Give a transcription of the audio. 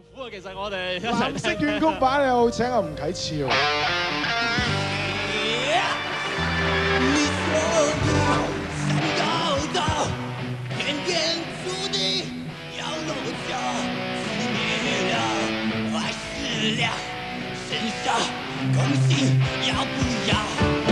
苦啊！其實我哋藍色怨曲版又請阿吳啟超。 你说的山高高，偏偏注定要落脚，思念了，爱死了，剩下空心要不要？